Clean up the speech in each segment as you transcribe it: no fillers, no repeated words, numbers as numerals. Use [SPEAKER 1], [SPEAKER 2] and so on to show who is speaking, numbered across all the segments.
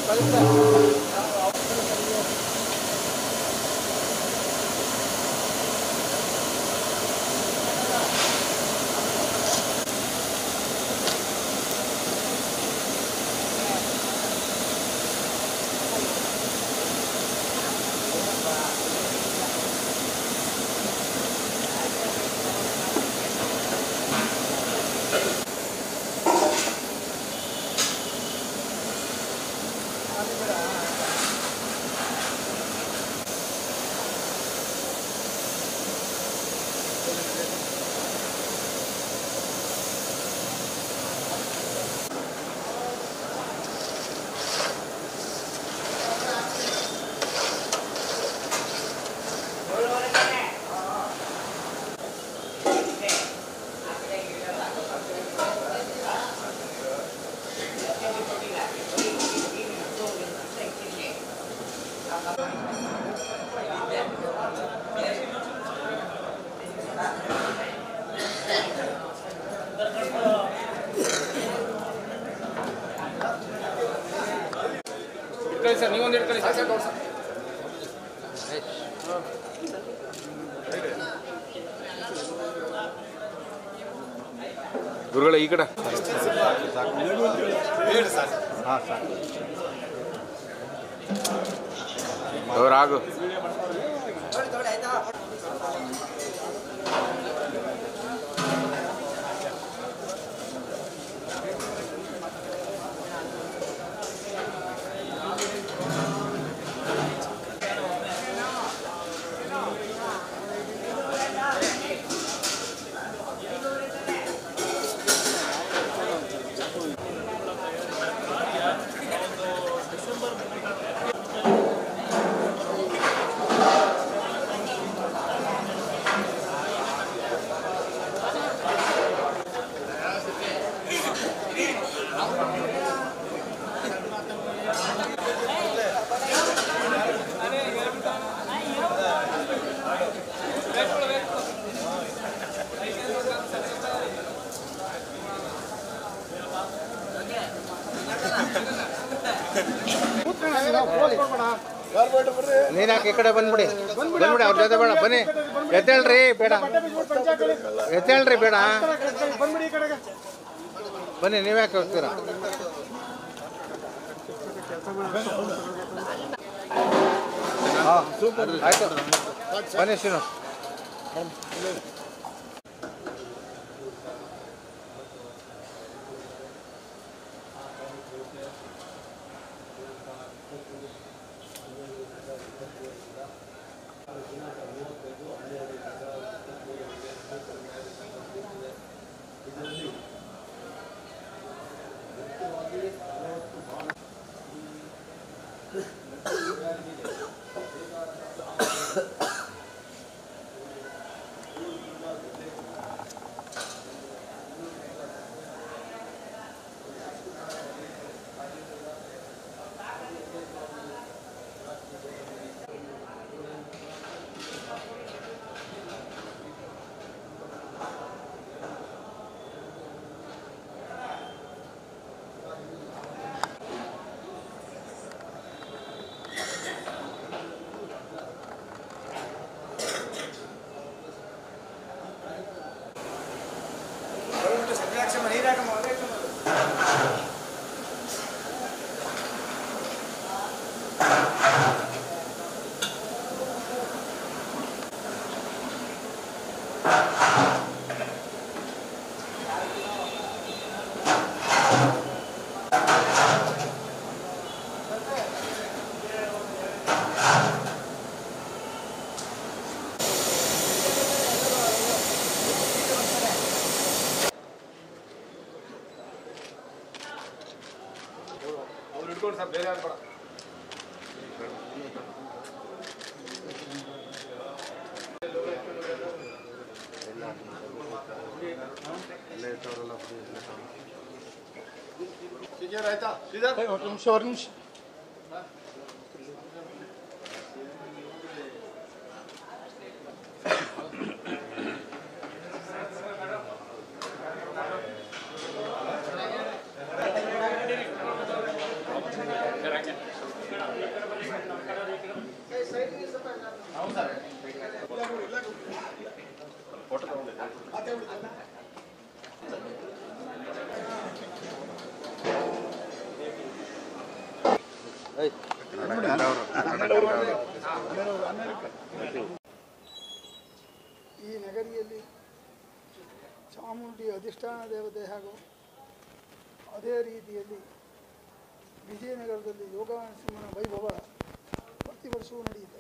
[SPEAKER 1] Sir ನೀವೊಂದು ಇಟ್ಕೊಳ್ಳಿ sir. ಗುರುಗಳ ಈ ಕಡೆ ಹಾಂ ಸರ್ ಅವರಾಗು ನೀನು ಯಾಕೆ ಈ ಕಡೆ ಬಂದ್ಬಿಡಿ ಅವ್ರ ಜೊತೆ ಬೇಡ ಬನ್ನಿ ಎದ್ದೇಳ್ರಿ ಬೇಡ ಎದ್ದೇಳ್ರಿ ಬೇಡ ಬನ್ನಿ ನೀವ್ಯಾಕೆ ಹೋಗ್ತೀರಾ ಆಯ್ತು ಬನ್ನಿ ಶ್ರೀನು ಸರ್ ಬೇರೆ ಯಾರು ಬೇಡ ಆಯ್ತಾ ಒಂದು ನಿಮಿಷ
[SPEAKER 2] Gracias. ಈ ನಗರಿಯಲ್ಲಿ ಚಾಮುಂಡಿ ಅಧಿಷ್ಠಾನ ದೇವತೆ ಹಾಗೂ ಅದೇ ರೀತಿಯಲ್ಲಿ ವಿಜಯನಗರದಲ್ಲಿ ಯೋಗ ನರಸಿಂಹನ ವೈಭವ ಪ್ರತಿ ವರ್ಷವೂ ನಡೆಯುತ್ತೆ.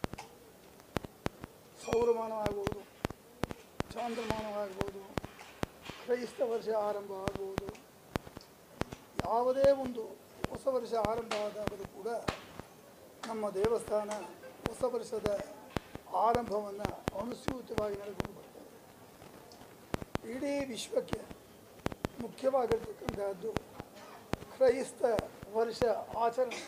[SPEAKER 2] ಸೌರಮಾನವಾಗುವುದು, ಚಾಂದ್ರಮಾನವಾಗುವುದು, ಕ್ರೈಸ್ತ ವರ್ಷ ಆರಂಭ ಆಗುವುದು, ಯಾವುದೇ ಒಂದು ಹೊಸ ವರ್ಷ ಆರಂಭ ಆದಾಗಲೂ ಕೂಡ ನಮ್ಮ ದೇವಸ್ಥಾನ ಹೊಸ ವರ್ಷದ ಆರಂಭವನ್ನು ಅನುಸೂಚಿತವಾಗಿ ನಡೆದುಕೊಂಡು ಬರ್ತದೆ. ಇಡೀ ವಿಶ್ವಕ್ಕೆ ಮುಖ್ಯವಾಗಿರ್ತಕ್ಕಂಥದ್ದು ಕ್ರೈಸ್ತ ವರ್ಷ ಆಚರಣೆ.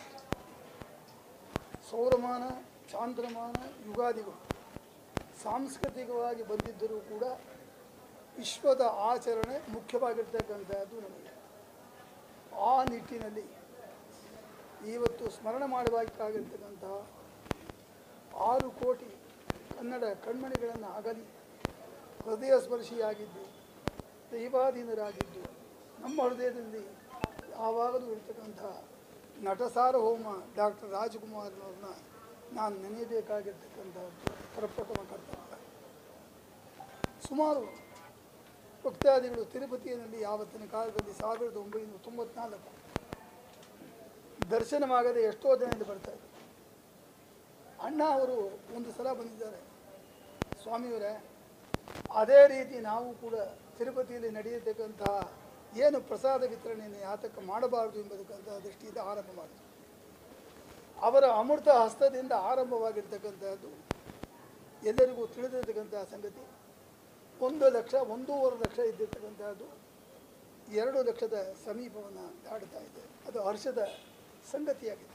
[SPEAKER 2] ಸೌರಮಾನ, ಚಾಂದ್ರಮಾನ, ಯುಗಾದಿಗಳು ಸಾಂಸ್ಕೃತಿಕವಾಗಿ ಬಂದಿದ್ದರೂ ಕೂಡ ವಿಶ್ವದ ಆಚರಣೆ ಮುಖ್ಯವಾಗಿರ್ತಕ್ಕಂಥದ್ದು ನಮಗೆ. ಆ ನಿಟ್ಟಿನಲ್ಲಿ ಇವತ್ತು ಸ್ಮರಣೆ ಮಾಡಬೇಕಾಗಿರ್ತಕ್ಕಂತಹ 6 ಕೋಟಿ ಕನ್ನಡ ಕಣ್ಮಣಿಗಳನ್ನು ಅಗಲಿ ಹೃದಯ ಸ್ಪರ್ಶಿಯಾಗಿದ್ದು ದೈವಾಧೀನರಾಗಿದ್ದು ನಮ್ಮ ಹೃದಯದಲ್ಲಿ ಯಾವಾಗಲೂ ಇರ್ತಕ್ಕಂಥ ನಟಸಾರ್ವಭೌಮ ಡಾಕ್ಟರ್ ರಾಜಕುಮಾರ್ನವ್ರನ್ನ ನಾನು ನೆನೆಯಬೇಕಾಗಿರ್ತಕ್ಕಂಥದ್ದು ಪ್ರಪ್ರಥಮ ಕರ್ತವ್ಯ. ಸುಮಾರು ಭಕ್ತಾದಿಗಳು ತಿರುಪತಿಯಲ್ಲಿ ಯಾವತ್ತಿನ ಕಾಲದಲ್ಲಿ 1994 ದರ್ಶನವಾಗದೆ ಎಷ್ಟೋ ಜನರಿಂದ ಬರ್ತಾರೆ. ಅಣ್ಣ ಅವರು ಒಂದು ಸಲ ಬಂದಿದ್ದಾರೆ, ಸ್ವಾಮಿಯವರೇ ಅದೇ ರೀತಿ ನಾವು ಕೂಡ ತಿರುಪತಿಯಲ್ಲಿ ನಡೆಯತಕ್ಕಂತಹ ಏನು ಪ್ರಸಾದ ವಿತರಣೆಯನ್ನು ಯಾತಕ ಮಾಡಬಾರದು ಎಂಬತಕ್ಕಂತಹ ದೃಷ್ಟಿಯಿಂದ ಆರಂಭ ಮಾಡಿದರು. ಅವರ ಅಮೃತ ಹಸ್ತದಿಂದ ಆರಂಭವಾಗಿರ್ತಕ್ಕಂಥದ್ದು ಎಲ್ಲರಿಗೂ ತಿಳಿದಿರತಕ್ಕಂತಹ ಸಂಗತಿ. 1 ಲಕ್ಷ 1.5 ಲಕ್ಷ ಇದ್ದಿರ್ತಕ್ಕಂಥದ್ದು 2 ಲಕ್ಷದ ಸಮೀಪವನ್ನು ದಾಟ್ತಾ ಇದೆ. ಅದು ಹರ್ಷದ ಸಂಗತಿಯಾಗಿದೆ.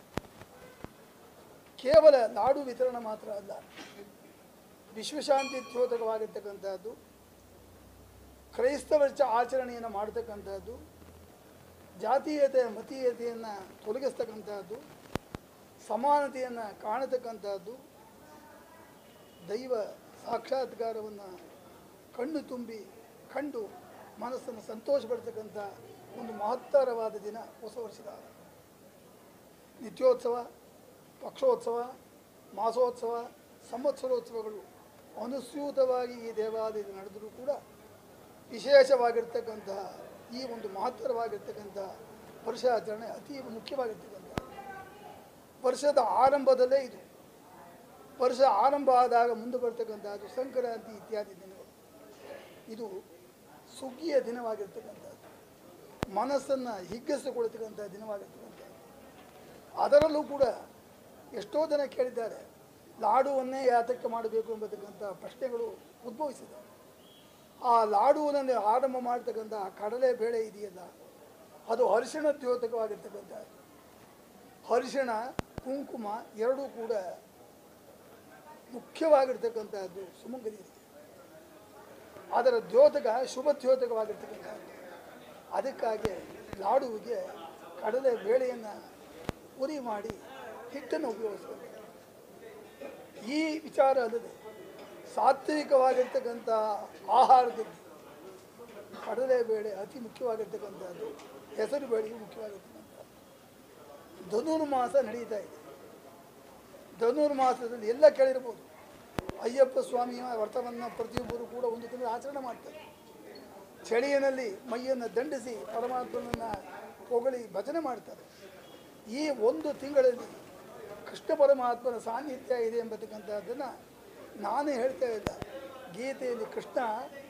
[SPEAKER 2] ಕೇವಲ ನಾಡು ವಿತರಣೆ ಮಾತ್ರ ಅಲ್ಲ, ವಿಶ್ವಶಾಂತಿ ದ್ಯೋತಕವಾಗಿರ್ತಕ್ಕಂಥದ್ದು, ಕ್ರೈಸ್ತ ವರ್ಷ ಆಚರಣೆಯನ್ನು ಮಾಡತಕ್ಕಂಥದ್ದು, ಜಾತೀಯತೆ ಮತೀಯತೆಯನ್ನು ತೊಲಗಿಸ್ತಕ್ಕಂಥದ್ದು, ಸಮಾನತೆಯನ್ನು ಕಾಣತಕ್ಕಂಥದ್ದು, ದೈವ ಸಾಕ್ಷಾತ್ಕಾರವನ್ನು ಕಣ್ಣು ತುಂಬಿ ಕಂಡು ಮನಸ್ಸನ್ನು ಸಂತೋಷಪಡ್ತಕ್ಕಂಥ ಒಂದು ಮಹತ್ತರವಾದ ದಿನ ಹೊಸ ವರ್ಷದ ನಿತ್ಯೋತ್ಸವ, ಪಕ್ಷೋತ್ಸವ, ಮಾಸೋತ್ಸವ, ಸಂವತ್ಸರೋತ್ಸವಗಳು ಅನುಸ್ಯೂತವಾಗಿ ಈ ದೇವಾಲಯದಲ್ಲಿ ನಡೆದರೂ ಕೂಡ ವಿಶೇಷವಾಗಿರ್ತಕ್ಕಂತಹ ಈ ಒಂದು ಮಹತ್ತರವಾಗಿರ್ತಕ್ಕಂಥ ವರ್ಷಾಚರಣೆ ಅತೀ ಮುಖ್ಯವಾಗಿರ್ತಕ್ಕಂಥ ವರ್ಷದ ಆರಂಭದಲ್ಲೇ ಇದು. ವರ್ಷ ಆರಂಭ ಆದಾಗ ಮುಂದೆ ಬರ್ತಕ್ಕಂಥದ್ದು ಸಂಕ್ರಾಂತಿ ಇತ್ಯಾದಿ ದಿನಗಳು. ಇದು ಸುಗ್ಗಿಯ ದಿನವಾಗಿರ್ತಕ್ಕಂಥದ್ದು, ಮನಸ್ಸನ್ನು ಹಿಗ್ಗಿಸಿಕೊಳ್ತಕ್ಕಂಥ ದಿನವಾಗಿರ್ತಕ್ಕಂಥದ್ದು. ಅದರಲ್ಲೂ ಕೂಡ ಎಷ್ಟೋ ಜನ ಕೇಳಿದ್ದಾರೆ, ಲಾಡುವನ್ನೇ ಯಾತಕ್ಕೆ ಮಾಡಬೇಕು ಎಂಬತಕ್ಕಂಥ ಪ್ರಶ್ನೆಗಳು ಉದ್ಭವಿಸಿದೆ. ಆ ಲಾಡುವನ್ನು ಆರಂಭ ಮಾಡ್ತಕ್ಕಂಥ ಕಡಲೆ ಬೇಳೆ ಇದೆಯಲ್ಲ, ಅದು ಅರಿಶಿಣ ದ್ಯೋತಕವಾಗಿರ್ತಕ್ಕಂಥದ್ದು. ಅರಿಶಿಣ ಕುಂಕುಮ ಎರಡೂ ಕೂಡ ಮುಖ್ಯವಾಗಿರ್ತಕ್ಕಂಥದ್ದು ಸುಮಂಗಲಿಯರಿಗೆ. ಅದರ ದ್ಯೋತಕ ಶುಭ ದ್ಯೋತಕವಾಗಿರ್ತಕ್ಕಂಥದ್ದು. ಅದಕ್ಕಾಗಿ ಲಾಡುವಿಗೆ ಕಡಲೆ ಬೇಳೆಯನ್ನು ಉರಿ ಮಾಡಿ ಹಿಟ್ಟನ್ನು ಉಪಯೋಗಿಸ್ತಾರೆ. ಈ ವಿಚಾರ ಅಲ್ಲದೆ ಸಾತ್ವಿಕವಾಗಿರ್ತಕ್ಕಂಥ ಆಹಾರದಲ್ಲಿ ಕಡಲೆ ಬೇಳೆ ಅತಿ ಮುಖ್ಯವಾಗಿರ್ತಕ್ಕಂಥದ್ದು, ಹೆಸರು ಬೇಳೆಯು ಮುಖ್ಯವಾಗಿರ್ತಕ್ಕಂಥದ್ದು. ಧನುರ್ಮಾಸ ನಡೀತಾ ಇದೆ. ಧನುರ್ಮಾಸದಲ್ಲಿ ಎಲ್ಲ ಕೇಳಿರ್ಬೋದು, ಅಯ್ಯಪ್ಪ ಸ್ವಾಮಿಯ ವ್ರತವನ್ನು ಪ್ರತಿಯೊಬ್ಬರು ಕೂಡ 1 ತಿಂಗಳು ಆಚರಣೆ ಮಾಡ್ತಾರೆ. ಚಳಿಯಲ್ಲಿ ಮೈಯನ್ನು ದಂಡಿಸಿ ಪರಮಾತ್ಮನನ್ನು ಹೊಗಳಿ ಭಜನೆ ಮಾಡ್ತಾರೆ. ಈ 1 ತಿಂಗಳಲ್ಲಿ ಕೃಷ್ಣ ಪರಮಾತ್ಮನ ಸಾನ್ನಿಧ್ಯ ಇದೆ ಎಂಬತಕ್ಕಂಥದ್ದನ್ನು ನಾನು ಹೇಳ್ತಾ ಇಲ್ಲ. ಗೀತೆಯಲ್ಲಿ ಕೃಷ್ಣ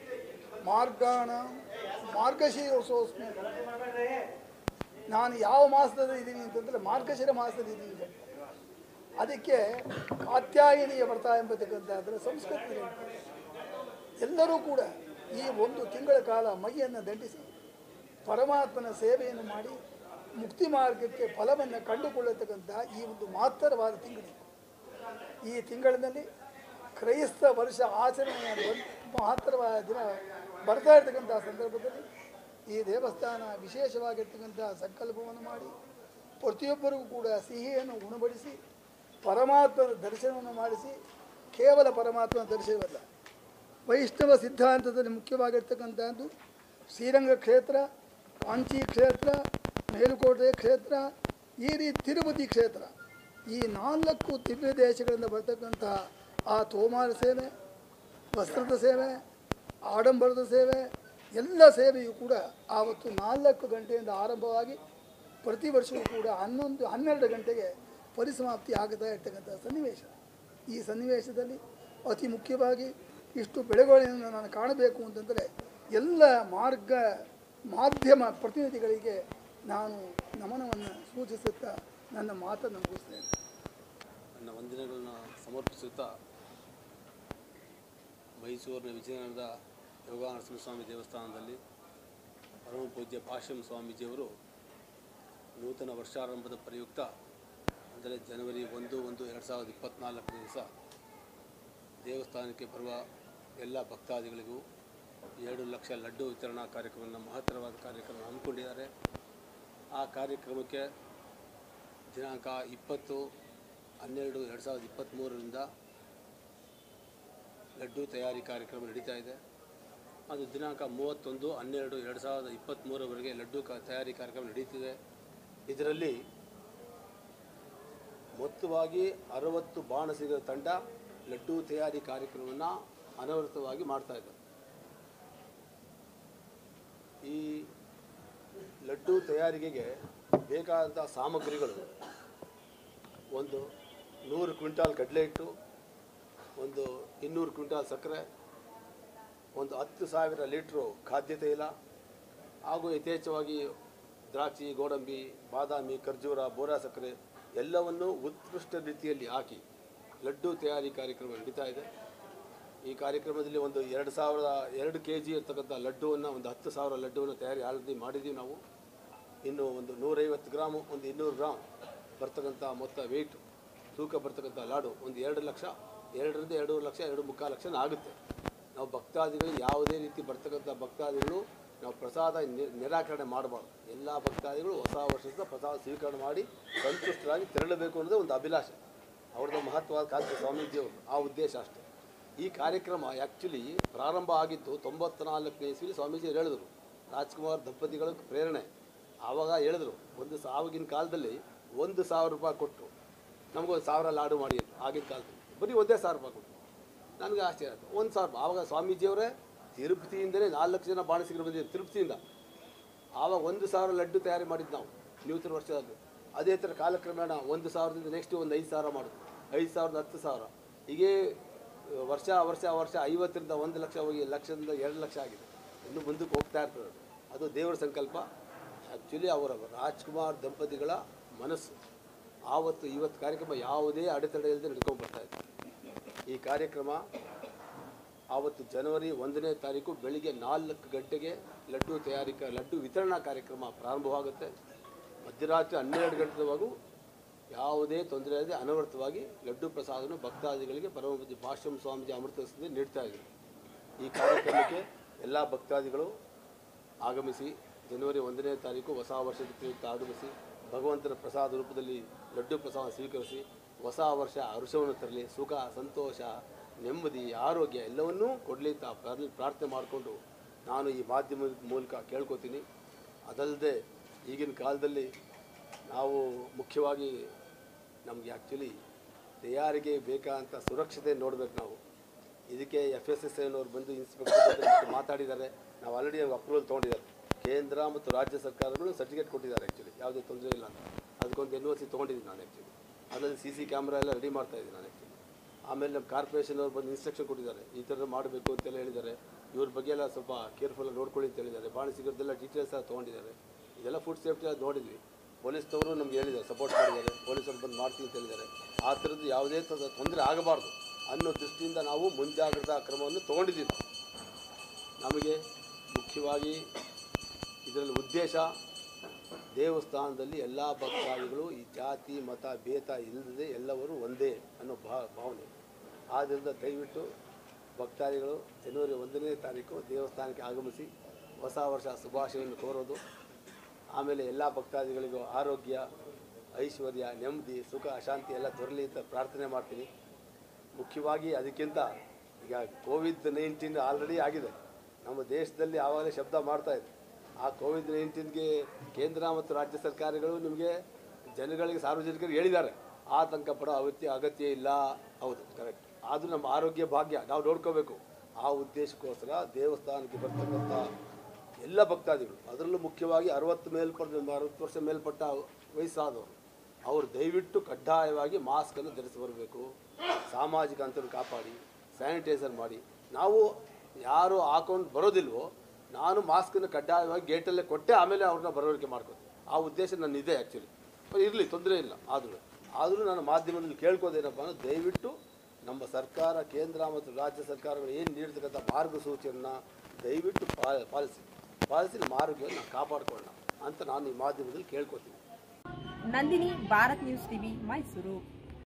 [SPEAKER 2] ಮಾರ್ಗಶಿರೋಸ್ಮಿ, ನಾನು ಯಾವ ಮಾಸದಲ್ಲಿ ಇದ್ದೀನಿ ಅಂತಂದರೆ ಮಾರ್ಗಶಿರ ಮಾಸದಲ್ಲಿ ಇದ್ದೀನಿ. ಅದಕ್ಕೆ ಕಾತ್ಯಾಯಿನಿಯ ವ್ರತ ಎಂಬತಕ್ಕಂಥದ್ದರ ಸಂಸ್ಕೃತಿ. ಎಲ್ಲರೂ ಕೂಡ ಈ 1 ತಿಂಗಳ ಕಾಲ ಮೈಯನ್ನು ದಂಡಿಸಿ ಪರಮಾತ್ಮನ ಸೇವೆಯನ್ನು ಮಾಡಿ ಮುಕ್ತಿ ಮಾರ್ಗಕ್ಕೆ ಫಲವನ್ನು ಕಂಡುಕೊಳ್ಳತಕ್ಕಂಥ ಈ ಒಂದು ಮಹತ್ತರವಾದ ತಿಂಗಳು. ಈ ತಿಂಗಳಿನಲ್ಲಿ ಕ್ರೈಸ್ತ ವರ್ಷ ಆಚರಣೆಯ ಮಹತ್ತರವಾದ ದಿನ ಬರ್ತಾ ಇರ್ತಕ್ಕಂಥ ಸಂದರ್ಭದಲ್ಲಿ ಈ ದೇವಸ್ಥಾನ ವಿಶೇಷವಾಗಿರ್ತಕ್ಕಂಥ ಸಂಕಲ್ಪವನ್ನು ಮಾಡಿ ಪ್ರತಿಯೊಬ್ಬರಿಗೂ ಕೂಡ ಸಿಹಿಯನ್ನು ಉಣಬಡಿಸಿ ಪರಮಾತ್ಮನ ದರ್ಶನವನ್ನು ಮಾಡಿಸಿ, ಕೇವಲ ಪರಮಾತ್ಮನ ದರ್ಶನವಲ್ಲ, ವೈಷ್ಣವ ಸಿದ್ಧಾಂತದಲ್ಲಿ ಮುಖ್ಯವಾಗಿರ್ತಕ್ಕಂಥದ್ದು ಶ್ರೀರಂಗ ಕ್ಷೇತ್ರ, ಕಾಂಚಿ ಕ್ಷೇತ್ರ, ಮೇಲುಕೋಟೆ ಕ್ಷೇತ್ರ, ಈ ರೀತಿ ತಿರುಪತಿ ಕ್ಷೇತ್ರ, ಈ 4 ದಿವ್ಯ ದೇಶಗಳಿಂದ ಬರ್ತಕ್ಕಂತಹ ಆ ತೋಮಾರ ಸೇವೆ, ವಸ್ತ್ರದ ಸೇವೆ, ಆಡಂಬರದ ಸೇವೆ, ಎಲ್ಲ ಸೇವೆಯೂ ಕೂಡ ಆವತ್ತು 4 ಗಂಟೆಯಿಂದ ಆರಂಭವಾಗಿ ಪ್ರತಿ ವರ್ಷವೂ ಕೂಡ 11-12 ಗಂಟೆಗೆ ಪರಿಸಮಾಪ್ತಿ ಆಗುತ್ತಾ ಇರ್ತಕ್ಕಂಥ ಸನ್ನಿವೇಶ. ಈ ಸನ್ನಿವೇಶದಲ್ಲಿ ಅತಿ ಮುಖ್ಯವಾಗಿ ಇಷ್ಟು ಬೆಳವಣಿಗೆಯನ್ನು ನಾನು ಕಾಣಬೇಕು ಅಂತಂದರೆ ಎಲ್ಲ ಮಾಧ್ಯಮ ಪ್ರತಿನಿಧಿಗಳಿಗೆ ನಾನು ನಮನವನ್ನು ಸೂಚಿಸುತ್ತಾ ನನ್ನ ಮಾತನ್ನು ಮುಗಿಸ್ತೇನೆ.
[SPEAKER 3] ನನ್ನ ವಂದನೆಗಳನ್ನು ಸಮರ್ಪಿಸುತ್ತಾ ಮೈಸೂರಿನ ವಿಜಯನಗರದ ಯೋಗಾನರಸಿಂಹ ಸ್ವಾಮಿ ದೇವಸ್ಥಾನದಲ್ಲಿ ಪರಮ ಪೂಜ್ಯ ಭಾಷ್ಯಂ ಸ್ವಾಮೀಜಿಯವರು ನೂತನ ವರ್ಷಾರಂಭದ ಪ್ರಯುಕ್ತ ಅಂದರೆ ಜನವರಿ 1/1/2024 ದಿವಸ ದೇವಸ್ಥಾನಕ್ಕೆ ಬರುವ ಎಲ್ಲ ಭಕ್ತಾದಿಗಳಿಗೂ 2 ಲಕ್ಷ ಲಡ್ಡು ವಿತರಣಾ ಕಾರ್ಯಕ್ರಮವನ್ನು ಮಹತ್ತರವಾದ ಕಾರ್ಯಕ್ರಮ ಹಮ್ಮಿಕೊಂಡಿದ್ದಾರೆ. ಆ ಕಾರ್ಯಕ್ರಮಕ್ಕೆ ದಿನಾಂಕ 20/12/2023 ಲಡ್ಡು ತಯಾರಿ ಕಾರ್ಯಕ್ರಮ ನಡೀತಾ ಇದೆ. ಅದು ದಿನಾಂಕ 31/12/2023 ಲಡ್ಡು ತಯಾರಿ ಕಾರ್ಯಕ್ರಮ ನಡೀತಿದೆ. ಇದರಲ್ಲಿ ಮೊತ್ತವಾಗಿ 60 ಬಾಣಸಿಗರ ತಂಡ ಲಡ್ಡು ತಯಾರಿ ಕಾರ್ಯಕ್ರಮವನ್ನು ಅನವರತವಾಗಿ ಮಾಡ್ತಾಯಿದ್ದಾರೆ. ಈ ಲಡ್ಡು ತಯಾರಿಕೆಗೆ ಬೇಕಾದಂಥ ಸಾಮಗ್ರಿಗಳು ಒಂದು 100 ಕ್ವಿಂಟಾಲ್ ಕಡಲೆ ಹಿಟ್ಟು, ಒಂದು 200 ಕ್ವಿಂಟಾಲ್ ಸಕ್ಕರೆ, ಒಂದು 10,000 ಲೀಟ್ರು ಖಾದ್ಯ ತೈಲ ಹಾಗೂ ಯಥೇಚ್ಛವಾಗಿ ದ್ರಾಕ್ಷಿ, ಗೋಡಂಬಿ, ಬಾದಾಮಿ, ಖರ್ಜೂರ, ಬೋರಾ ಸಕ್ಕರೆ ಎಲ್ಲವನ್ನು ಉತ್ಕೃಷ್ಟ ರೀತಿಯಲ್ಲಿ ಹಾಕಿ ಲಡ್ಡು ತಯಾರಿ ಕಾರ್ಯಕ್ರಮ ನಡೀತಾ ಇದೆ. ಈ ಕಾರ್ಯಕ್ರಮದಲ್ಲಿ ಒಂದು 2 kg ಇರ್ತಕ್ಕಂಥ ಲಡ್ಡುವನ್ನು, ಒಂದು 10,000 ಲಡ್ಡುವನ್ನು ತಯಾರಿ ಆಲ್ರೆಡಿ ಮಾಡಿದ್ದೀವಿ ನಾವು. ಇನ್ನು ಒಂದು 150 ಗ್ರಾಮು, ಒಂದು 200 ಗ್ರಾಮ್ ಬರ್ತಕ್ಕಂಥ ಮೊತ್ತ ವೆಯ್ಟ್ ತೂಕ ಬರ್ತಕ್ಕಂಥ ಲಾಡು ಒಂದು 2 ಲಕ್ಷ, 2ರಿಂದ 2.5 ಲಕ್ಷ, 2.25 ಲಕ್ಷ ಆಗುತ್ತೆ. ನಾವು ಭಕ್ತಾದಿಗಳು ಯಾವುದೇ ರೀತಿ ಬರ್ತಕ್ಕಂಥ ಭಕ್ತಾದಿಗಳು ನಾವು ಪ್ರಸಾದ ನಿರಾಕರಣೆ ಮಾಡಬಾರ್ದು. ಎಲ್ಲ ಭಕ್ತಾದಿಗಳು ಹೊಸ ವರ್ಷದ ಪ್ರಸಾದ ಸ್ವೀಕರಣೆ ಮಾಡಿ ಸಂತುಷ್ಟರಾಗಿ ತೆರಳಬೇಕು ಅನ್ನೋದೇ ಒಂದು ಅಭಿಲಾಷೆ. ಅವ್ರದ್ದು ಮಹತ್ವವಾದ ಕಾರ್ಯ ಸ್ವಾಮೀಜಿಯವರು ಆ ಉದ್ದೇಶ ಅಷ್ಟೇ. ಈ ಕಾರ್ಯಕ್ರಮ ಆ್ಯಕ್ಚುಲಿ ಪ್ರಾರಂಭ ಆಗಿದ್ದು 94ನೇ ಇಸ್ವಿಲಿ ಸ್ವಾಮೀಜಿ ಹೇಳಿದರು. ರಾಜ್ಕುಮಾರ್ ದಂಪತಿಗಳ ಪ್ರೇರಣೆ ಆವಾಗ ಹೇಳಿದ್ರು, ಆವಾಗಿನ ಕಾಲದಲ್ಲಿ 1,000 ರೂಪಾಯಿ ಕೊಟ್ಟು ನಮಗೊಂದು 1000 ಲಾಡು ಮಾಡಿ ಅಂತ. ಆಗಿನ ಕಾಲದಲ್ಲಿ ಬರೀ 1,000 ರೂಪಾಯಿ ಕೊಟ್ಟು ನನಗೆ ಆಶ್ಚರ್ಯ ಆಯಿತು. 1,000 ಆವಾಗ ಸ್ವಾಮೀಜಿಯವರೇ ತಿರುಪತಿಯಿಂದಲೇ 4 ಜನ ಬಾಣಸಿಗರು ಬಂದಿದ್ದು ತಿರುಪತಿಯಿಂದ. ಆವಾಗ 1,000 ಲಡ್ಡು ತಯಾರಿ ಮಾಡಿದ್ದು ನಾವು ನೂತನ ವರ್ಷದಲ್ಲಿ. ಅದೇ ಥರ ಕಾಲಕ್ರಮೇಣ 1,000ದಿಂದ ನೆಕ್ಸ್ಟ್ ಒಂದು 5,000 ಮಾಡೋದು, 5,000 10,000 ಹೀಗೆ ವರ್ಷ 50ರಿಂದ 1 ಲಕ್ಷ ಹೋಗಿ 1 ಲಕ್ಷದಿಂದ 2 ಲಕ್ಷ ಆಗಿದೆ. ಇನ್ನು ಮುಂದಕ್ಕೆ ಹೋಗ್ತಾ ಇರ್ತದೆ. ಅದು ದೇವರ ಸಂಕಲ್ಪ. ಆ್ಯಕ್ಚುಲಿ ಅವರ ರಾಜ್ಕುಮಾರ್ ದಂಪತಿಗಳ ಮನಸ್ಸು ಇವತ್ತು ಕಾರ್ಯಕ್ರಮ ಯಾವುದೇ ಅಡೆತಡೆ ಇಲ್ಲದೆ ನಡ್ಕೊಂಡು ಬರ್ತಾಯಿದೆ. ಈ ಕಾರ್ಯಕ್ರಮ ಆವತ್ತು ಜನವರಿ 1ನೇ ತಾರೀಕು ಬೆಳಿಗ್ಗೆ 4 ಗಂಟೆಗೆ ಲಡ್ಡು ವಿತರಣಾ ಕಾರ್ಯಕ್ರಮ ಪ್ರಾರಂಭವಾಗುತ್ತೆ. ಮಧ್ಯರಾತ್ರಿ 12 ಗಂಟೆವರೆಗೂ ಯಾವುದೇ ತೊಂದರೆ ಇಲ್ಲದೆ ಅನವರತವಾಗಿ ಲಡ್ಡು ಪ್ರಸಾದವನ್ನು ಭಕ್ತಾದಿಗಳಿಗೆ ಪರಮಪೂಜ್ಯ ಭಾಷ್ಯಂ ಸ್ವಾಮೀಜಿ ಅಮೃತದಲ್ಲಿ ನೀಡ್ತಾ ಇದ್ದಾರೆ. ಈ ಕಾರ್ಯಕ್ರಮಕ್ಕೆ ಎಲ್ಲ ಭಕ್ತಾದಿಗಳು ಆಗಮಿಸಿ ಜನವರಿ 1ನೇ ತಾರೀಕು ಹೊಸ ವರ್ಷದ ಪ್ರಯುಕ್ತ ಆಗಮಿಸಿ ಭಗವಂತನ ಪ್ರಸಾದ ರೂಪದಲ್ಲಿ ಲಡ್ಡು ಪ್ರಸಾದ ಸ್ವೀಕರಿಸಿ ಹೊಸ ವರ್ಷ ಹರ್ಷವನ್ನು ತರಲಿ, ಸುಖ, ಸಂತೋಷ, ನೆಮ್ಮದಿ, ಆರೋಗ್ಯ ಎಲ್ಲವನ್ನೂ ಕೊಡಲಿ ಅಂತ ಪ್ರಾರ್ಥನೆ ಮಾಡಿಕೊಂಡು ನಾನು ಈ ಮಾಧ್ಯಮದ ಮೂಲಕ ಕೇಳ್ಕೊತೀನಿ. ಅದಲ್ಲದೆ ಈಗಿನ ಕಾಲದಲ್ಲಿ ನಾವು ಮುಖ್ಯವಾಗಿ ನಮಗೆ ಆ್ಯಕ್ಚುಲಿ ತಯಾರಿಗೆ ಬೇಕಾದಂಥ ಸುರಕ್ಷತೆ ನೋಡಬೇಕು. ನಾವು ಇದಕ್ಕೆ FSSAಯವರು ಬಂದು ಇನ್ಸ್ಪೆಕ್ಟರ್ ಮಾತಾಡಿದ್ದಾರೆ. ನಾವು ಆಲ್ರೆಡಿ ಅಪ್ರೂವಲ್ ತೊಗೊಂಡಿದ್ದಾರೆ. ಕೇಂದ್ರ ಮತ್ತು ರಾಜ್ಯ ಸರ್ಕಾರಗಳು ಸರ್ಟಿಫಿಕೇಟ್ ಕೊಟ್ಟಿದ್ದಾರೆ. ಆ್ಯಕ್ಚುಲಿ ಯಾವುದೇ ತೊಂದರೆ ಇಲ್ಲ ಅಂತ ಅದಕ್ಕೊಂದು NOC ತೊಗೊಂಡಿದ್ದೀನಿ ನಾನು. ಆ್ಯಕ್ಚುಲಿ ಅದರಲ್ಲಿ CC ಕ್ಯಾಮ್ರಾ ಎಲ್ಲ ರೆಡಿ ಮಾಡ್ತಾಯಿದ್ದೀನಿ ನಾನು. ಆ್ಯಕ್ಚುಲಿ ಆಮೇಲೆ ನಮ್ಮ ಕಾರ್ಪೊರೇಷನವ್ರು ಬಂದು ಇನ್ಸ್ಟ್ರಕ್ಷನ್ ಕೊಟ್ಟಿದ್ದಾರೆ, ಈ ಥರ ಮಾಡಬೇಕು ಅಂತೆಲ್ಲ ಹೇಳಿದ್ದಾರೆ. ಇವ್ರ ಬಗ್ಗೆ ಎಲ್ಲ ಸ್ವಲ್ಪ ಕೇರ್ಫುಲ್ಲಾಗಿ ನೋಡ್ಕೊಳ್ಳಿ ಅಂತ ಹೇಳಿದ್ದಾರೆ. ಬಾಣಸಿಗರದೆಲ್ಲ ಡೀಟೇಲ್ಸ್ ಎಲ್ಲ ತೊಗೊಂಡಿದ್ದಾರೆ. ಇದೆಲ್ಲ ಫುಡ್ ಸೇಫ್ಟಿ ಅದು ನೋಡಿದ್ವಿ. ಪೊಲೀಸ್ನವರು ನಮ್ಗೆ ಹೇಳಿದ್ದಾರೆ, ಸಪೋರ್ಟ್ ಮಾಡಿದ್ದಾರೆ. ಪೊಲೀಸರು ಬಂದು ಮಾಡ್ತೀನಿ ಅಂತ ಹೇಳಿದ್ದಾರೆ. ಆ ಥರದ್ದು ಯಾವುದೇ ತೊಂದರೆ ಆಗಬಾರ್ದು ಅನ್ನೋ ದೃಷ್ಟಿಯಿಂದ ನಾವು ಮುಂಜಾಗ್ರತಾ ಕ್ರಮವನ್ನು ತೊಗೊಂಡಿದ್ದೀವಿ. ನಮಗೆ ಮುಖ್ಯವಾಗಿ ಇದರಲ್ಲಿ ಉದ್ದೇಶ ದೇವಸ್ಥಾನದಲ್ಲಿ ಎಲ್ಲ ಭಕ್ತಾದಿಗಳು ಈ ಜಾತಿ ಮತ ಭೇದ ಇಲ್ಲದೆ ಎಲ್ಲವರು ಒಂದೇ ಅನ್ನೋ ಭಾವನೆ. ಆದ್ದರಿಂದ ದಯವಿಟ್ಟು ಭಕ್ತಾದಿಗಳು ಜನವರಿ 1ನೇ ತಾರೀಕು ದೇವಸ್ಥಾನಕ್ಕೆ ಆಗಮಿಸಿ ಹೊಸ ವರ್ಷ ಶುಭಾಶಯವನ್ನು ಕೋರೋದು. ಆಮೇಲೆ ಎಲ್ಲ ಭಕ್ತಾದಿಗಳಿಗೂ ಆರೋಗ್ಯ, ಐಶ್ವರ್ಯ, ನೆಮ್ಮದಿ, ಸುಖ, ಶಾಂತಿ ಎಲ್ಲ ದೊರಲಿ ಅಂತ ಪ್ರಾರ್ಥನೆ ಮಾಡ್ತೀನಿ. ಮುಖ್ಯವಾಗಿ ಅದಕ್ಕಿಂತ ಈಗ ಕೋವಿಡ್-19 ಆಲ್ರೆಡಿ ಆಗಿದೆ, ನಮ್ಮ ದೇಶದಲ್ಲಿ ಆವಾಗಲೇ ಶಬ್ದ ಮಾಡ್ತಾ ಇದೆ. ಆ ಕೋವಿಡ್-19ಗೆ ಕೇಂದ್ರ ಮತ್ತು ರಾಜ್ಯ ಸರ್ಕಾರಗಳು ನಿಮಗೆ ಜನಗಳಿಗೆ ಸಾರ್ವಜನಿಕರಿಗೆ ಹೇಳಿದ್ದಾರೆ, ಆತಂಕ ಪಡೋ ಅಗತ್ಯ ಇಲ್ಲ. ಹೌದು, ಕರೆಕ್ಟ್. ಅದು ನಮ್ಮ ಆರೋಗ್ಯ ಭಾಗ್ಯ, ನಾವು ನೋಡ್ಕೋಬೇಕು. ಆ ಉದ್ದೇಶಕ್ಕೋಸ್ಕರ ದೇವಸ್ಥಾನಕ್ಕೆ ಬರ್ತಕ್ಕಂಥ ಎಲ್ಲ ಭಕ್ತಾದಿಗಳು, ಅದರಲ್ಲೂ ಮುಖ್ಯವಾಗಿ 60 ವರ್ಷ ಮೇಲ್ಪಟ್ಟ ವಯಸ್ಸಾದವರು, ಅವರು ದಯವಿಟ್ಟು ಕಡ್ಡಾಯವಾಗಿ ಮಾಸ್ಕನ್ನು ಧರಿಸಿ ಬರಬೇಕು. ಸಾಮಾಜಿಕ ಅಂತರ ಕಾಪಾಡಿ, ಸ್ಯಾನಿಟೈಸರ್ ಮಾಡಿ. ನಾವು ಯಾರು ಹಾಕೊಂಡು ಬರೋದಿಲ್ವೋ, ನಾನು ಮಾಸ್ಕನ್ನು ಕಡ್ಡಾಯವಾಗಿ ಗೇಟಲ್ಲೇ ಕೊಟ್ಟೆ ಆಮೇಲೆ ಅವ್ರನ್ನ ಬರೋರಿಕೆ ಮಾಡ್ಕೊತೀನಿ. ಆ ಉದ್ದೇಶ ನನ್ನಿದೆ ಆ್ಯಕ್ಚುಲಿ. ಇರಲಿ, ತೊಂದರೆ ಇಲ್ಲ. ಆದರೂ ನಾನು ಮಾಧ್ಯಮದಲ್ಲಿ ಕೇಳ್ಕೋದೇನಪ್ಪ ಅಂದರೆ, ದಯವಿಟ್ಟು ನಮ್ಮ ಸರ್ಕಾರ, ಕೇಂದ್ರ ಮತ್ತು ರಾಜ್ಯ ಸರ್ಕಾರಗಳು ಏನು ನೀಡ್ತಕ್ಕಂಥ ಮಾರ್ಗಸೂಚಿಯನ್ನು ದಯವಿಟ್ಟು ಪಾಲಿಸಿ ನಮ್ಮ ಆರೋಗ್ಯವನ್ನು ಕಾಪಾಡ್ಕೊಳ್ಳೋಣ ಅಂತ ನಾನು ಈ ಮಾಧ್ಯಮದಲ್ಲಿ ಕೇಳ್ಕೊತೀನಿ.
[SPEAKER 4] Nandini, Bharat news TV, Mysuru.